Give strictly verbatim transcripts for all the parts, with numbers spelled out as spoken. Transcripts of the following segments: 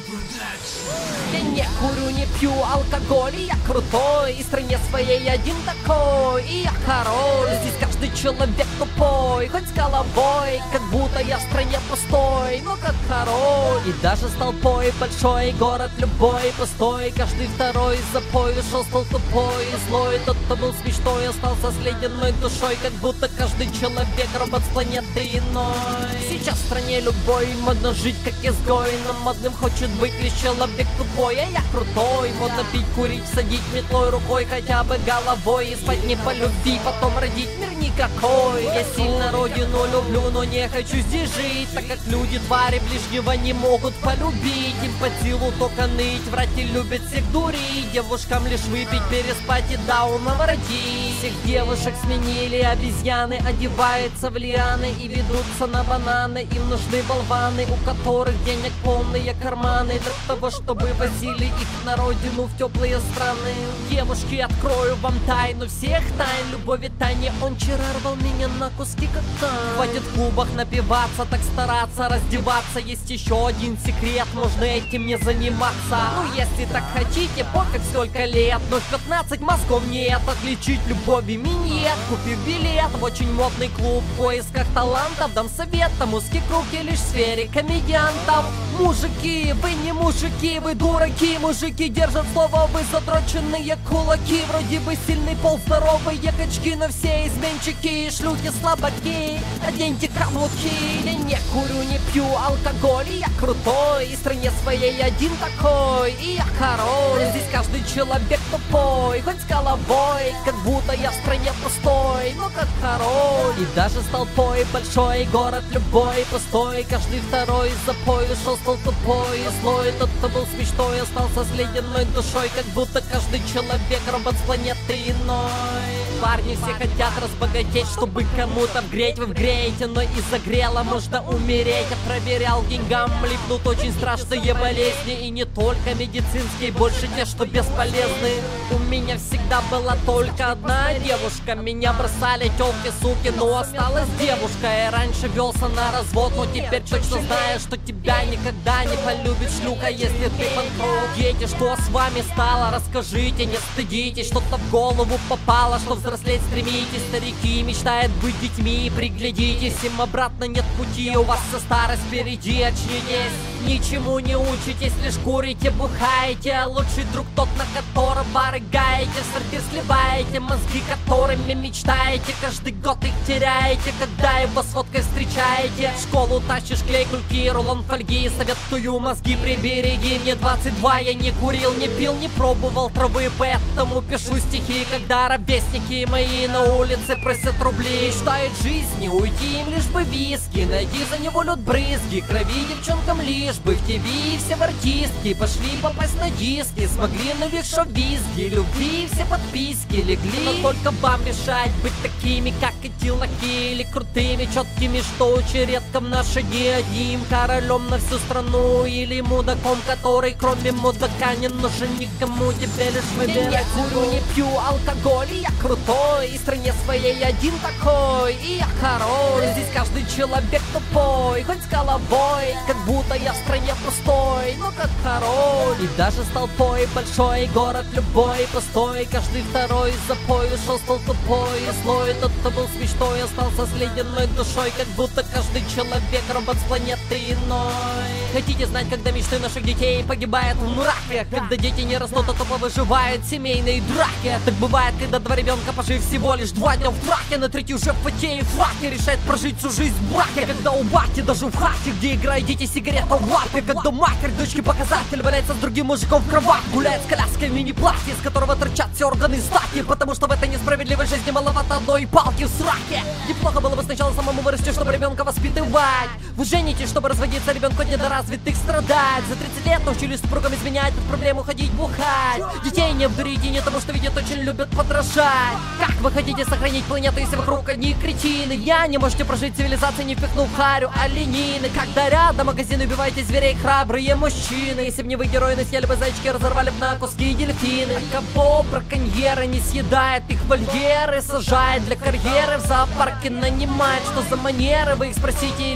Я не курю, не пью алкоголь, и я крутой, и в стране своей один такой, и я король. Здесь каждый человек тупой, хоть с головой, как будто я в стране пустой, но как король. И даже с толпой большой, город любой пустой, каждый второй из запой ушел, стал тупой и злой. Тот, кто был смешной, остался с ледяной душой, как будто каждый человек робот с планеты иной. Сейчас в стране любой модно жить как изгой, но модным хочет быть лишь человек тупой, а я крутой. Модно пить, курить, садить метлой рукой, хотя бы головой, и спать не по любви, потом родить мир никакой. Я сильно родину люблю, но не хочу здесь жить, так как люди, твари ближнего не могут полюбить. Им по силу только ныть, врать и любят всех дурить, девушкам лишь выпить, переспать и даунова родить. Всех девушек сменили обезьяны, одеваются в лианы и ведутся на бананы. Им нужны болваны, у которых денег полные карманы, для того, чтобы возили их на родину в теплые страны. Девушки, открою вам тайну всех тайн любови Тани. Он вчера рвал меня на куски как тайн. Хватит в клубах напиваться, так стараться раздеваться. Есть еще один секрет, можно этим не заниматься. Ну если так хотите, пофиг сколько лет, но в пятнадцать мозгов нет. Отличить любовь и минет, купив билет в очень модный клуб в поисках талантов. Дам совет тому, узкий круг и лишь в сфере комедиантов. Мужики, вы не мужики, вы дураки. Мужики держат слово, вы задроченные кулаки. Вроде бы сильный пол, здоровые качки, но все изменщики и шлюхи слабаки. Оденьте каблуки. Я не курю, не пью алкоголь, и я крутой, и в стране своей один такой, и я король. Здесь каждый человек тупой, хоть с головой, как будто я в стране пустой, но как король. И даже с толпой большой, город любой пустой, каждый второй из запой ушел, стал тупой и злой. Тот, кто был смешной, остался с ледяной душой, как будто каждый человек робот с планеты иной. Парни все хотят разбогатеть, чтобы кому-то вгреть. Вы вгреете, но из-за грела можно умереть. Я проверял, деньгам липнут очень страшные болезни, и не только медицинские, больше те, что бесполезны. У меня всегда была только одна девушка, меня бросали тёлки, суки, но осталась девушка. Я раньше велся на развод, но теперь точно знаю, что тебя никогда не полюбит шлюха, если ты банкрот. Дети, что с вами стало? Расскажите, не стыдитесь, что-то в голову попало, что взрослеть стремитесь. Старики мечтают быть детьми, приглядитесь, им обратно нет пути, у вас вся старость впереди, очнитесь. Ничему не учитесь, лишь курите, бухаете. Лучший друг тот, на которого рыгаете, в сортир сливаете мозги, которыми мечтаете. Каждый год их теряете, когда его с водкой встречаете. В школу тащишь клей, кульки, рулон фольги. Советую мозги прибереги. Мне двадцать два, я не курил, не пил, не пробовал травы, поэтому пишу стихи, когда ровесники мои на улице просят рубли. Мечтают жизни, уйти им лишь бы виски, найди за него лед брызги, крови девчонкам лишь бы в ТВ все в артистки. Пошли попасть на диски, смогли на век шоу-визги, любви все подписки легли. Но только вам решать, быть такими, как эти лохи, или крутыми, четкими, что очень редко в наши дни. Одним королем на всю страну, или мудаком, который кроме мудака не нужен никому. Тебе лишь выбирать. Я не курю, не пью алкоголь, и я крутой, и в стране своей один такой, и я король. Здесь каждый человек тупой, хоть с головой, как будто я в стране пустой, но как король. И даже с толпой большой, город любой пустой, каждый второй из запой ушел, стал тупой и злой. Тот, кто был смешной, остался с ледяной душой, как будто каждый человек робот с планеты иной. Хотите знать, когда мечты наших детей погибают в мраке? Когда дети не растут, а тупо выживают семейные драки. Так бывает, когда два ребенка, пожив всего лишь два дня в браке, на третий уже в фате и фраке решает прожить всю жизнь в браке. Когда у бати даже в хате, где играют дети, сигарета в лапе. Когда матерь дочки показатель валяется с другим мужиком в кровать, гуляет с коляской в мини-платье, из которого торчат все органы стати, потому что в этой несправедливой жизни маловато одной палки в сраке. Неплохо было бы сначала самому вырасти, чтобы ребенка воспитывать. Вы женитесь, чтобы разводиться, ребенку от недоразвитых страдать. За тридцать лет научились супругам изменять, под проблему ходить бухать. Детей не обдурите, не тому, что видят, очень любят подражать. Как вы хотите сохранить планету, если вокруг одни кретины? Я не можете прожить цивилизации, не впихнув харю оленины. Когда рядом магазин, убиваете зверей храбрые мужчины. Если б не вы герои, съели бы зайчики, разорвали бы на куски дельфины. А кого браконьеры не съедает, их вольеры сажает, для карьеры в зоопарке нанимает. Что за манеры, вы их спросите, или они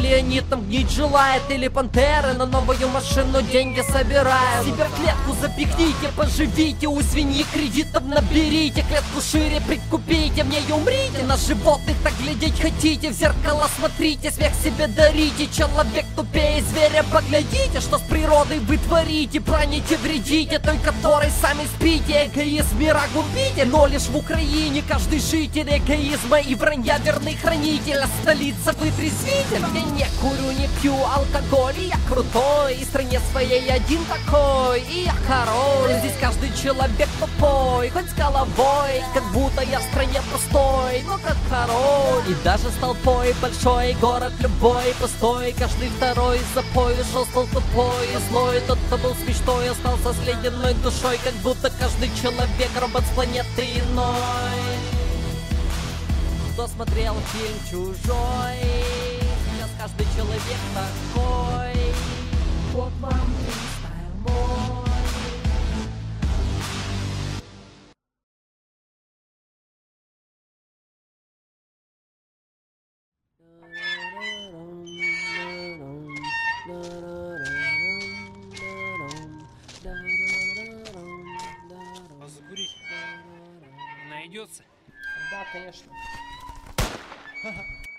там гнить желает, или пантеры на новую машину деньги собирают. Себя в клетку запихните, поживите, у свиньи кредитов наберите, клетку шире прикупите, мне и умрите. На животных так глядеть хотите, в зеркало смотрите, смех себе дарите. Человек тупее зверя, поглядите, что с природой вы творите. Броните, вредите той, которой сами спите. Эгоизм мира губите, но лишь в Украине каждый житель эгоизма и вранья верный хранитель. А столица вытрезвитель. Я не курю, не пью алкоголь, и я крутой, и в стране своей один такой, и я король. Здесь каждый человек тупой, хоть с головой, как будто я в стране пустой, но как король. И даже с толпой большой, город любой пустой, каждый второй запой ушел, стал тупой и злой. Тот, кто был с мечтой, остался с ледяной душой, как будто каждый человек робот с планеты иной. Кто смотрел фильм «Чужой», сейчас каждый человек такой. Вот вам фристайл мой. Закурить найдется? Да, конечно.